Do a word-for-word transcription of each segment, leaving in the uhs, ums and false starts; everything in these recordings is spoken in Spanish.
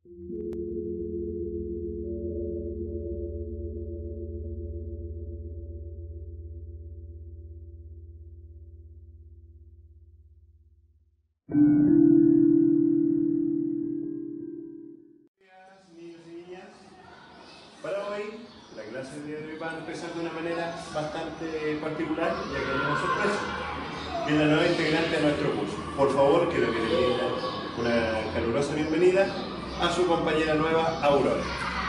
Para hoy, la clase de hoy va a empezar de una manera bastante particular, ya que hay una sorpresa. Es la nueva integrante de nuestro curso. Por favor, quiero que le den una calurosa bienvenida a su compañera nueva, Aurora.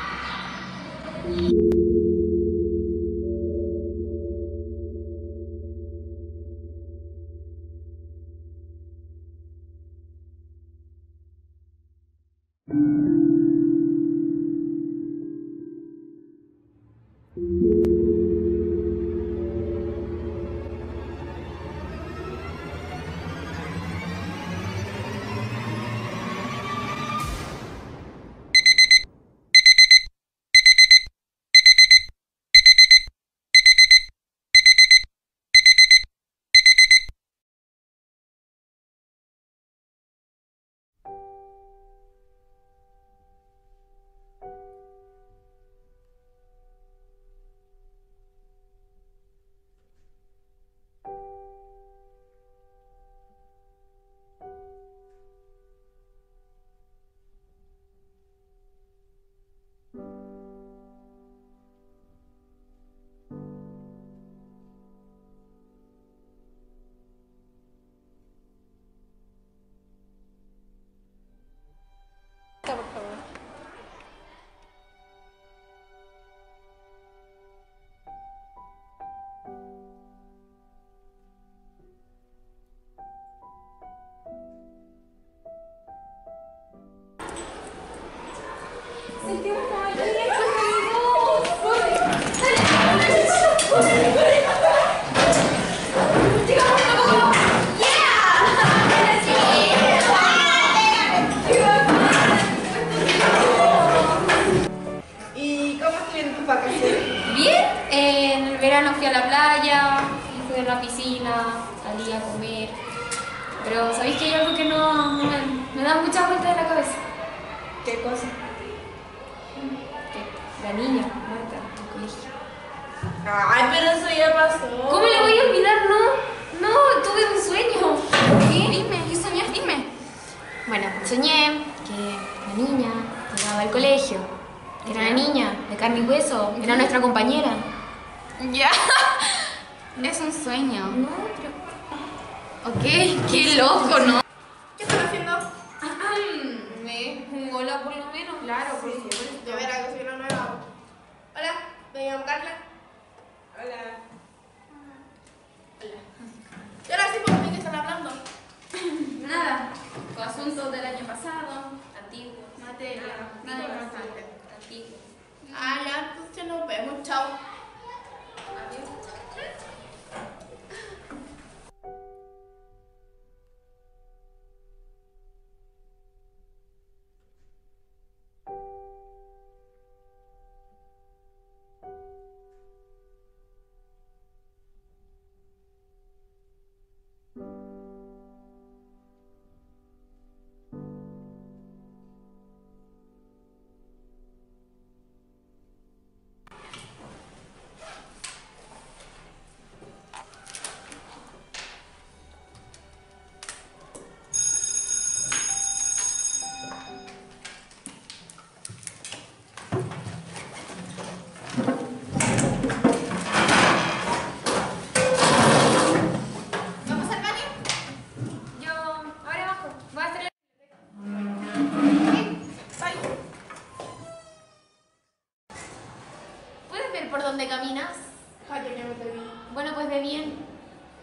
Por favor. Sentimos como el día conmigo. ¡Corre! ¡Dale! ¡Corre! ¡Corre! ¡Llegamos a poco! ¿Y cómo estuvieron tus vacaciones? Bien, eh, en el verano fui a la playa, fui a la piscina, salí a comer. Pero ¿sabéis que hay algo que no, no me, me da muchas vueltas en la cabeza? ¿Qué cosa? Que la niña muerta en el colegio. Ay, pero eso ya pasó. ¿Cómo le voy a olvidar? No, no, tuve un sueño. ¿Qué? Dime, ¿qué soñé? Dime. Bueno, soñé que la niña llegaba al colegio. Era una niña de carne y hueso, era nuestra compañera. Ya, es un sueño. No, pero... Ok, qué loco, ¿no? ¿Qué están haciendo? Me un hola por lo menos. Claro, por supuesto. Yo verá que soy una nueva. Hola, me llamo Carla. Hola. Hola. Y ahora sí, por mí que están hablando. Nada, con asuntos del año pasado, antiguos. Materia, Nada nada importante. importante. Antiguos. Ah, ya, entonces nos vemos. Chao. Adiós. ¿Vamos al baño? Yo, ahora abajo, voy a hacer el... Bye. ¿Puedes ver por dónde caminas? Ay, yo ya me perdí. Bueno, pues ve bien.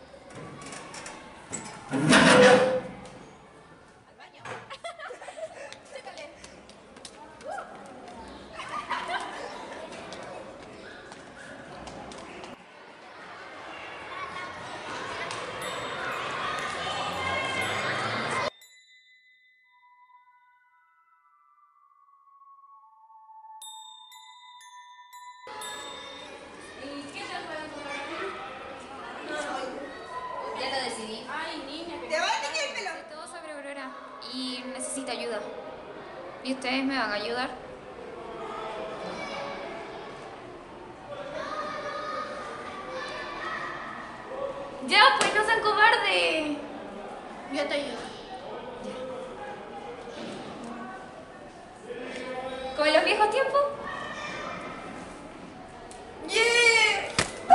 ¿Y qué tal fue tu vacaciones? Ya lo decidí. Ay, niña, ¿te va a tener el pelo? Sé todo sobre Aurora y necesito ayuda. ¿Y ustedes me van a ayudar? Ya, pues no sean cobardes. Yo te ayudo. ¿Como en los viejos tiempos? ¡Yeah!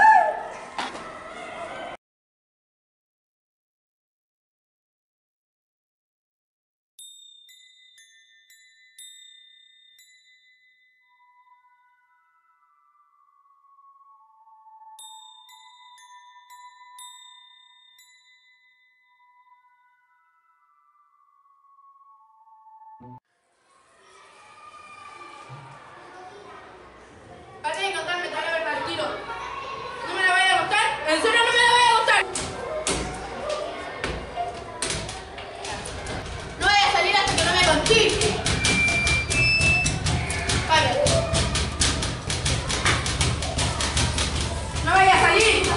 Vale, contarme, te voy a ver al tiro. ¿No me la voy a gustar? ¿En serio no me la voy a gustar? No voy a salir hasta que no me contigo. Vale. No voy a salir.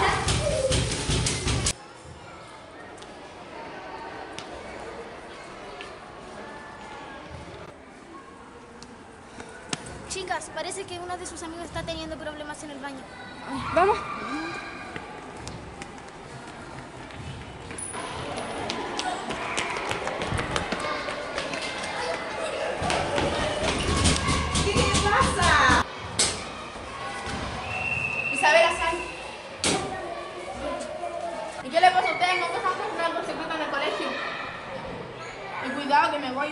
Chicas, parece que uno de sus amigos está teniendo problemas en el baño. Vamos. Isabela, sal. ¿Y qué le pasa a ustedes? ¿No están comprando secreto en el colegio? Y cuidado que me voy.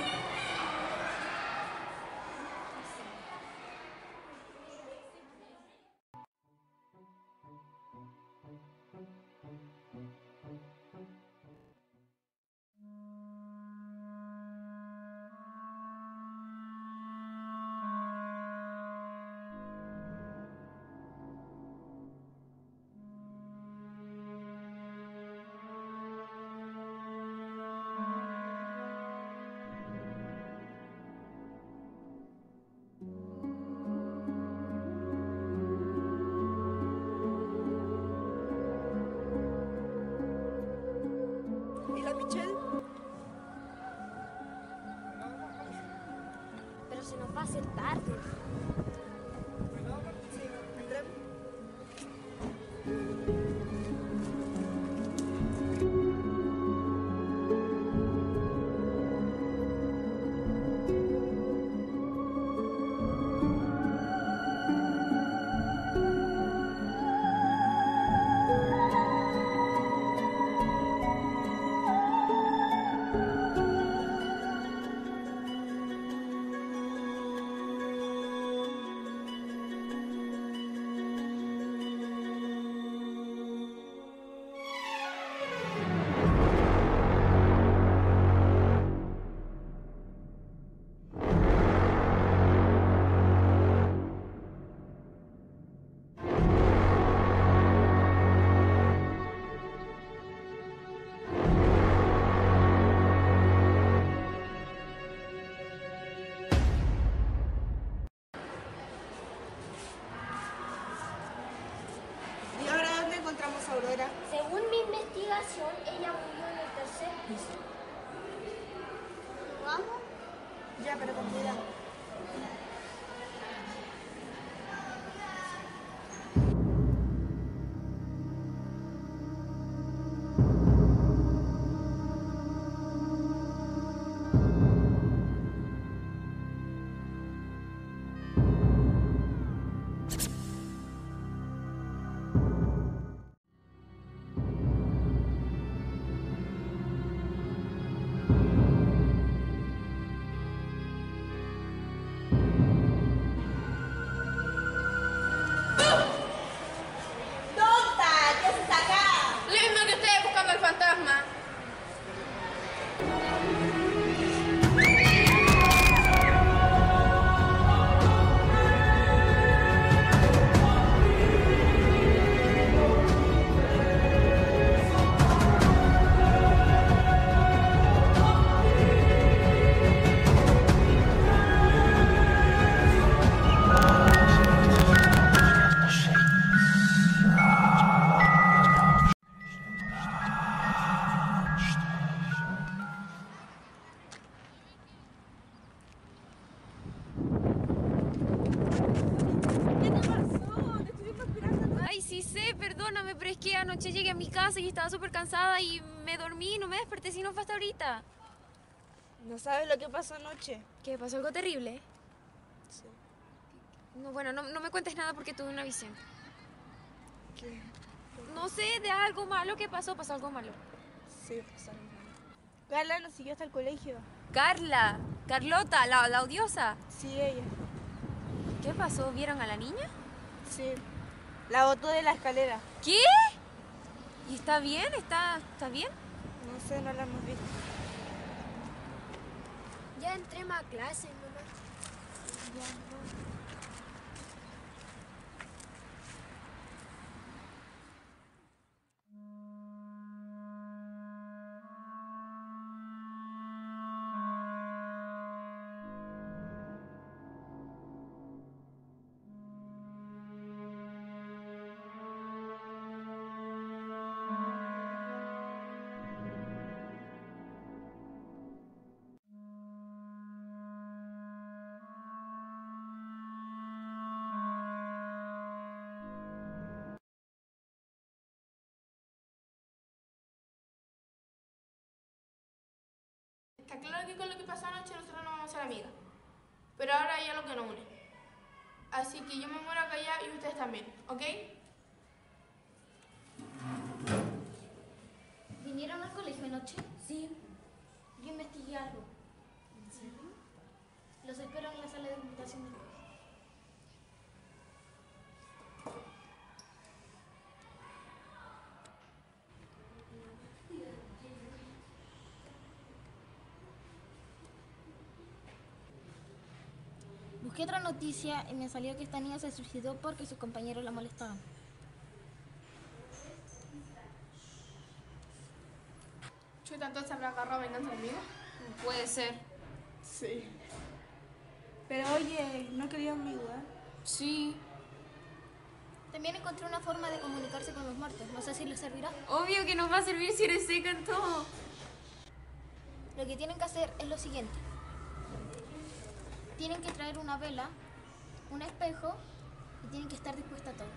¿Y la Michelle? Pero se nos va a hacer tarde. Sí, entremos. ¿Y ahora dónde encontramos a Aurora? Según mi investigación, ella murió en el tercer piso. ¿Vamos? Ya, pero con cuidado. llegué a mi casa y estaba súper cansada y me dormí y no me desperté sino fue hasta ahorita. ¿No sabes lo que pasó anoche? ¿Qué? ¿Pasó algo terrible? Sí. No, bueno, no, no me cuentes nada porque tuve una visión. ¿Qué? No sé, de algo malo que pasó, pasó algo malo. Sí, pasó algo malo. Carla nos siguió hasta el colegio. Carla, Carlota, la, la odiosa. Sí, ella. ¿Qué pasó? ¿Vieron a la niña? Sí. La botó de la escalera. ¿Qué? ¿Y está bien? ¿Está, está bien? No sé, no la hemos visto. Ya entremos a clase, mamá. Está claro que con lo que pasó anoche nosotros no vamos a ser amigas. Pero ahora hay algo que nos une. Así que yo me muero a callar y ustedes también, ¿ok? ¿Vinieron al colegio anoche? Sí. Yo investigué algo. ¿En serio? Los espero en la sala de computación después. Busqué otra noticia y me salió que esta niña se suicidó porque sus compañeros la molestaban. Chuta, entonces habrá agarrado venganza conmigo. Puede ser. Sí. Pero oye, ¿no querían mi ayudar? Sí. También encontré una forma de comunicarse con los muertos. No sé si les servirá. Obvio que nos va a servir si eres seca en todo. Lo que tienen que hacer es lo siguiente. Tienen que traer una vela, un espejo y tienen que estar dispuestas a todo.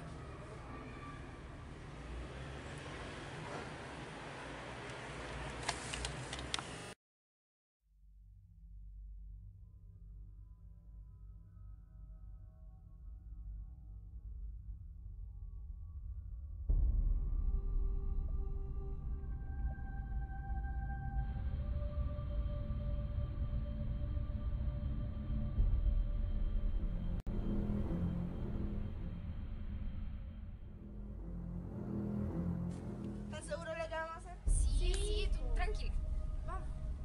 ¿Estás seguro de lo que vamos a hacer? Sí, sí, tú tranquila. Vamos.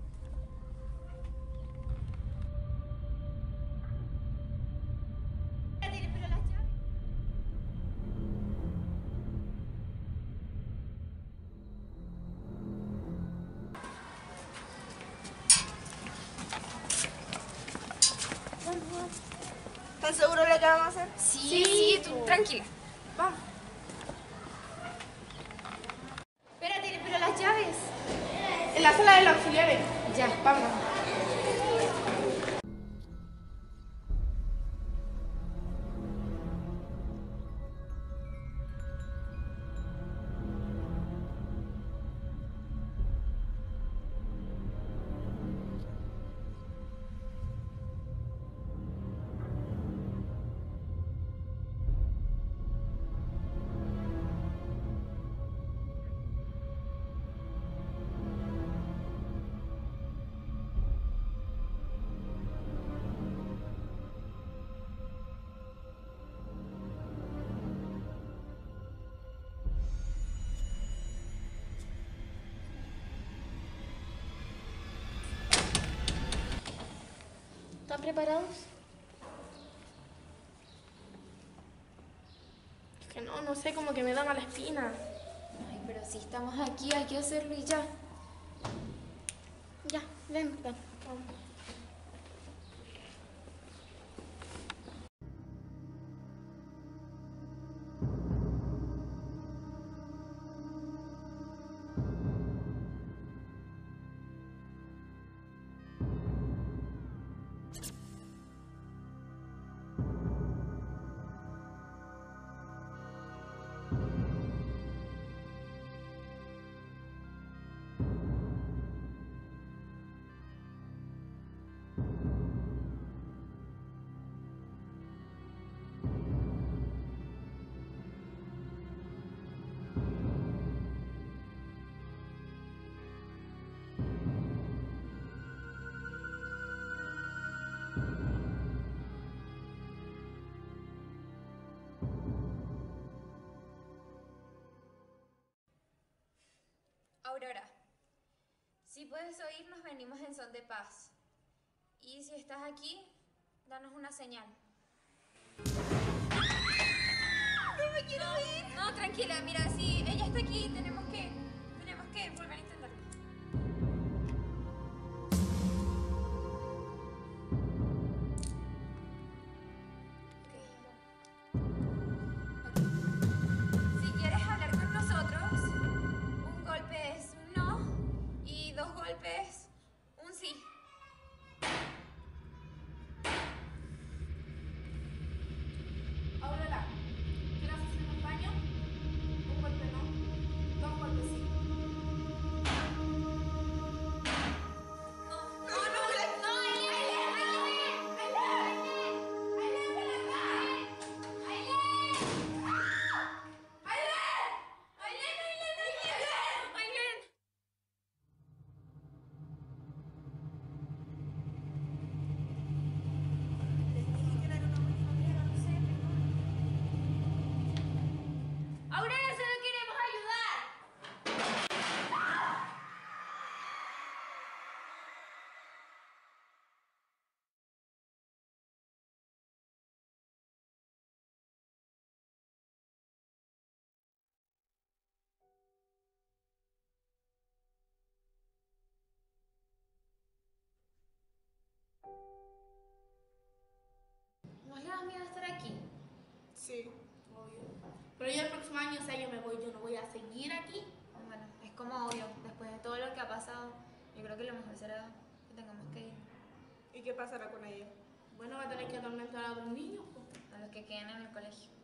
Espérate, pero las llaves. ¿Estás seguro de lo que vamos a hacer? Sí, sí, tú tranquila. Vamos. Espérate, pero las llaves. En la sala de los auxiliares. Ya. Vamos. ¿Están preparados? Es que no, no sé, como que me da mala espina. Ay, pero si estamos aquí hay que hacerlo y ya. Ya, ven, ven. Aurora, si puedes oírnos, venimos en son de paz. Y si estás aquí, danos una señal. ¡No me quiero ir! No, tranquila, mira, si ella está aquí, tenemos que, tenemos que volver a intentarlo. Si quieres hablar con nosotros, un golpe es un no y dos golpes un sí. Aurora, ¿quieres hacer un baño? Un golpe no, dos golpes sí. No, no, no, no, Ailén, Ailén, Ailén, Ailén, ven acá. Ailén, Ailén, Ailén, Ailén, Ailén. Aurora, solo queremos ayudar. ¿No le da miedo estar aquí? Sí, obvio. Pero yo el próximo año, o sea, yo me voy, yo no voy a seguir aquí. Bueno, es como obvio, después de todo lo que ha pasado, yo creo que lo mejor será que tengamos que ir ¿Y qué pasará con ella? Bueno, va a tener que atormentar a los niños, pues. a los que queden en el colegio.